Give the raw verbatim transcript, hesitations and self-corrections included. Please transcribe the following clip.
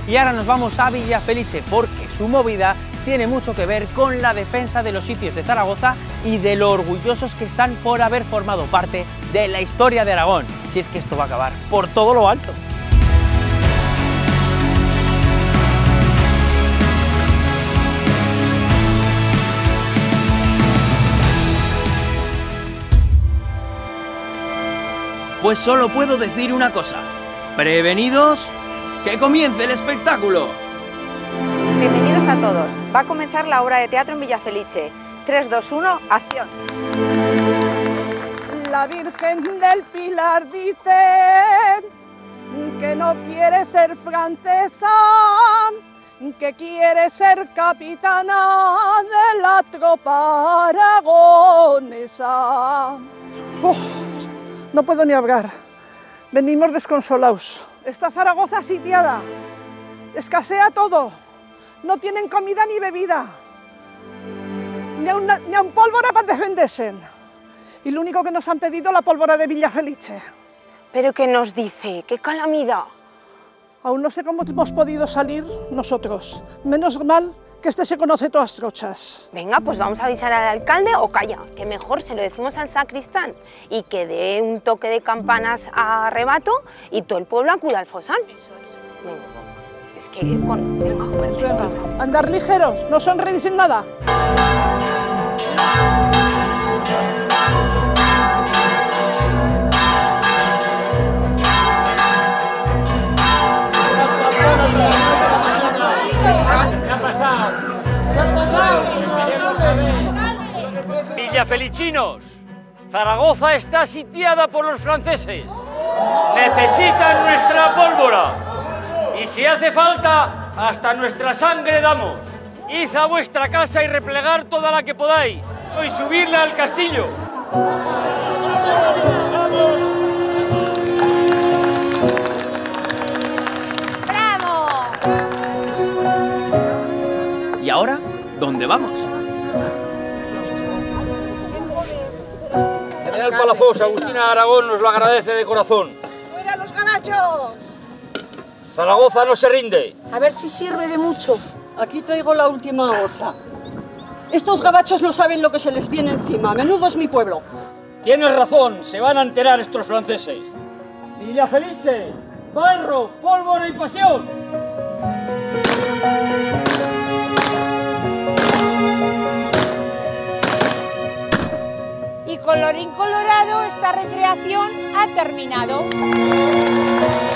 Y ahora nos vamos a Villafelice, porque su movida tiene mucho que ver con la defensa de los sitios de Zaragoza y de lo orgullosos que están por haber formado parte de la historia de Aragón. Si es que esto va a acabar por todo lo alto. Pues solo puedo decir una cosa. Prevenidos, que comience el espectáculo. Bienvenidos a todos. Va a comenzar la obra de teatro en Villafelice. tres, dos, uno, acción. La Virgen del Pilar dice que no quiere ser francesa, que quiere ser capitana de la tropa aragonesa. Oh, no puedo ni hablar. Venimos desconsolados. Está Zaragoza sitiada. Escasea todo. No tienen comida ni bebida. Ni a una, ni a un pólvora para defenderse. Y lo único que nos han pedido es la pólvora de Villafelice. ¿Pero qué nos dice? ¡Qué calamidad! Aún no sé cómo hemos podido salir nosotros. Menos mal que este se conoce todas las trochas. Venga, pues vamos a avisar al alcalde o calla, que mejor se lo decimos al sacristán y que dé un toque de campanas a rebato y todo el pueblo acuda al fosal. Eso, eso. Venga. Es que con... Venga, Venga, andar ligeros, no sonreír sin nada. ¿Qué ha pasado? ¿Qué ha pasado? Villafelicinos, Zaragoza está sitiada por los franceses. Necesitan nuestra pólvora. Y si hace falta, hasta nuestra sangre damos. Id a vuestra casa y replegar toda la que podáis, y subirla al castillo. ¡Bravo! ¿Y ahora? ¿Dónde vamos? General Palafox, Agustina Aragón nos lo agradece de corazón. ¡Fuera los ganachos! Zaragoza no se rinde. A ver si sirve de mucho. Aquí traigo la última hoja. Estos gabachos no saben lo que se les viene encima. Menudo es mi pueblo. Tienes razón, se van a enterar estos franceses. Villafelice, barro, pólvora y pasión. Y colorín colorado, esta recreación ha terminado.